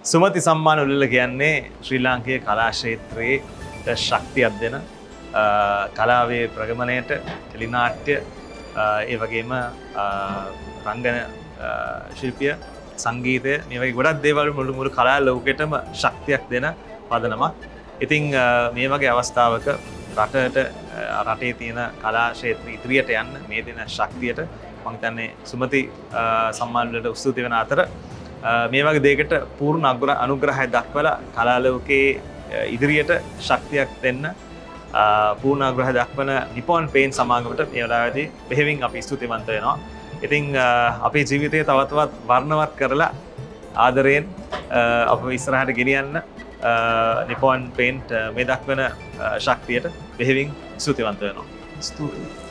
සුමති සම්මාන උළෙල කියන්නේ ශ්‍රී ලාංකේය කලා ක්ෂේත්‍රයේ ශක්තියක් දෙන කලාවේ ප්‍රගමණයට ටෙලිනාට්‍ය ඒ වගේම රංගන ශිල්පිය සංගීතය මේ වගේ ගොඩක් දේවල් මුළු කලා ලෝකෙටම ශක්තියක් දෙන පදනමක්. ඉතින් මේ වගේ අවස්ථාවක රටේ තියෙන කලා ක්ෂේත්‍රය ඉදිරියට යන්න මේ දෙන ශක්තියට මම හිතන්නේ සුමති සම්මාන වලට උස්තුති වෙන අතර මේ වගේ දෙයකට පූර්ණ අනුග්‍රහය දක්වලා කලා ලෝකයේ ඉදිරියට ශක්තියක් දෙන්න පූර්ණ අනුග්‍රහය දක්වන නිපොන් පේන් සමාගමට මේ වෙලාවේදී බෙහෙවින් අපි ස්තුතිවන්ත වෙනවා. ඉතින් අපේ ජීවිතය තවතවත් වර්ණවත් කරලා ආදරයෙන් අප ඉස්සරහට ගෙනියන්න නිපොන් පේන්ට් මේ දක්වන ශක්තියට බෙහෙවින් ස්තුතිවන්ත වෙනවා. ස්තුතියි.